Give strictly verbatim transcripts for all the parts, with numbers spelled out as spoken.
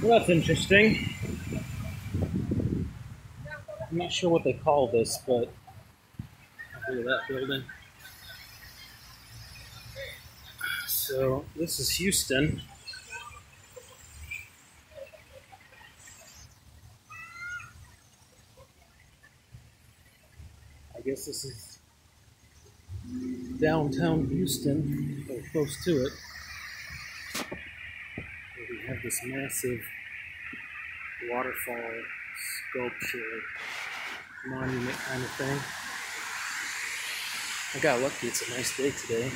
Well, that's interesting. I'm not sure what they call this, but look at that building. So this is Houston. I guess this is downtown Houston, or close to it. Where we have this massive waterfall sculpture monument kind of thing. I got lucky, it's a nice day today.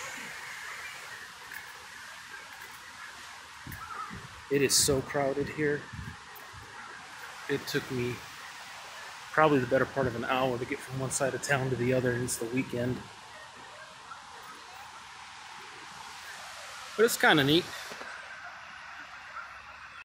It is so crowded here. It took me probably the better part of an hour to get from one side of town to the other, and it's the weekend. But it's kind of neat.